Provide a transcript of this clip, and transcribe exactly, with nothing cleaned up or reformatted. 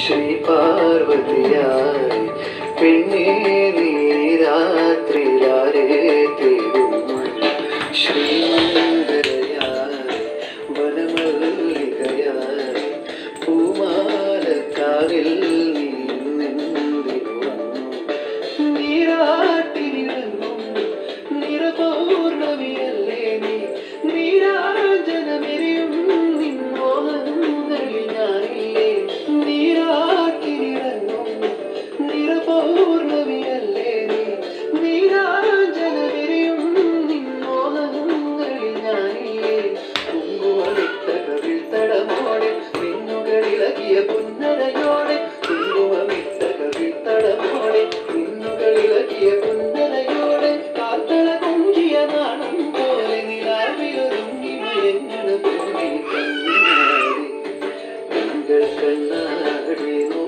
ശ്രീ പാർവതിയായി പെണ്ണേ നീ രാത്രിയിലാരെ തേടും ശ്രീമംഗലയായി വനമല്ലികയായി പൂമാലക്കാവിൽ നീ നിന്നിരുന്നു നീരാട്ടിനിറങ്ങും നിറപൗർണമിയല്ലേ നീ നീരാജനമെരിയും നിൻമോഹങ്ങളിൽ ഞാനില്ലേ നീരാട്ടിനിറങ്ങും നിറപൗർണമിയല്ലേ നീ നീരാജനമെരിയും നിൻമോഹങ്ങളിൽ ഞാനില്ലേ കുങ്കുമമിട്ട കവിൾത്തടമോടെ മിന്നുകളിളകിയ പുന്നരയോടെ കുങ്കുമമിട്ട കവിൾത്തടമോടെ മിന്നുകളിളകിയ പുന്നരയോടെ കാത്തള കുഞ്ചിയ നാണം പോലെ നിലാവിലൊരുങ്ങി മയങ്ങണ ഭൂമി കണ്ണാടി കണ്ണാടി